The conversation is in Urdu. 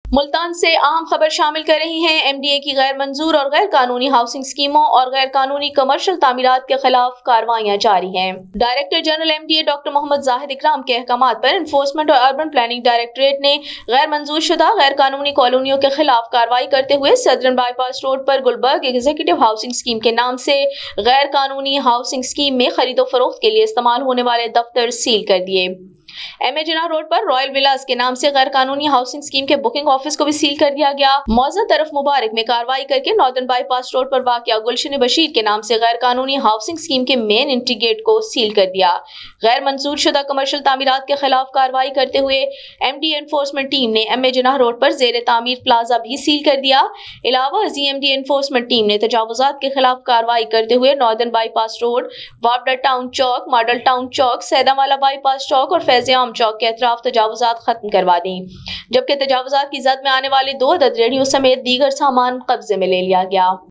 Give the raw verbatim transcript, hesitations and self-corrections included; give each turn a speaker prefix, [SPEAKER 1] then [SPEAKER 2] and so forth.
[SPEAKER 1] ملتان سے اہم خبر شامل کر رہی ہیں۔ ایم ڈی اے کی غیر منظور اور غیر قانونی ہاؤسنگ اسکیموں اور غیر قانونی کمرشل تعمیرات کے خلاف کارروائیاں جاری ہیں۔ Director general M D A doctor Muhammad Zahid Ikram کے احکامات پر انفورسمنٹ اور اربن پلاننگ ڈائریکٹوریٹ نے غیر منظور شدہ غیر قانونی کالونیوں کے خلاف کارروائی کرتے ہوئے صدرن بائی پاس روڈ پر گلبرگ ایگزیکٹو ہاؤسنگ اسکیم کے نام سے غیر قانونی ہاؤسنگ اسکیم میں خرید و فروخت کے لیے استعمال ہونے والے دفتر سیل کر دیے۔ ایم اے جناح روڈ پر رائل ولاز کے نام سے غیر قانونی ہاؤسنگ اسکیم کے بکنگ آفس کو بھی سیل کر دیا گیا۔ موضوع طرف مبارک میں کارروائی کر کے ناردرن بائی پاس روڈ پر واقع گلشن بشیر کے نام سے غیر قانونی ہاؤسنگ اسکیم کے مین انٹری گیٹ کو سیل کر دیا۔ غیر منظور شدہ کمرشل تعمیرات کے خلاف کارروائی کرتے ہوئے M D A enforcement team نے ایم اے جناح روڈ پر زیر تعمیر پلازا بھی سیل کر دیا۔ علاوہ ازیں M D A enforcement team نے تجاوزات کے خلاف کارروائی کرتے ہوئے ناردرن بائی پاس روڈ، وابڈا ٹاؤن چوک، ماڈل ٹاؤن چوک، سیدہ والا بائی پاس چوک اور فیض عام چوک کے اطراف تجاوزات ختم کروا دیں، جبکہ تجاوزات کی زد میں آنے والے دو عدد ریڑھیوں سمیت دیگر سامان قبضے میں لے لیا گیا۔